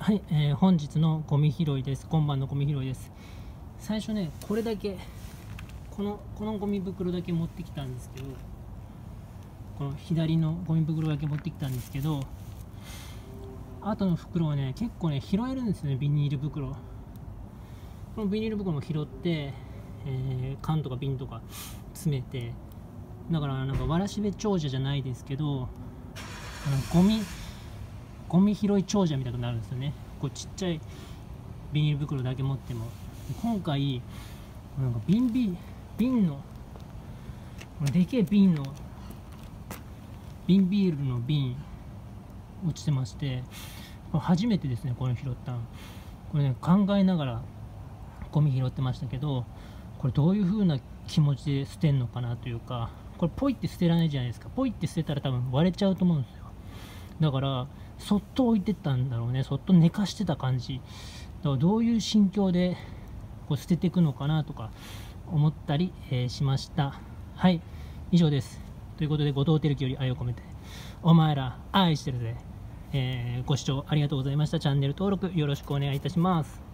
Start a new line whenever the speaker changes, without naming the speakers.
はい、本日のゴミ拾いです。今晩のゴミ拾いです。最初ね、これだけこのゴミ袋だけ持ってきたんですけど、この左のゴミ袋だけ持ってきたんですけど、後の袋はね、結構ね拾えるんですよね。ビニール袋、このビニール袋も拾って、缶とか瓶とか詰めて、だからなんかわらしべ長者じゃないですけど、ゴミ拾い長者みたいになるんですよね。こうちっちゃいビニール袋だけ持っても。今回なんか瓶のでけえ瓶の瓶ビールの瓶落ちてまして、初めてですねこれ拾ったの。これね、考えながらゴミ拾ってましたけど、これどういう風な気持ちで捨てんのかなというか、これポイって捨てられないじゃないですか。ポイって捨てたら多分割れちゃうと思うんですよ。だからそっと置いてったんだろうね。そっと寝かしてた感じだから、どういう心境でこう捨てていくのかなとか思ったり、しました。はい、以上です。ということで、後藤輝樹より愛を込めて、お前ら愛してるぜ。ご視聴ありがとうございました。チャンネル登録よろしくお願いいたします。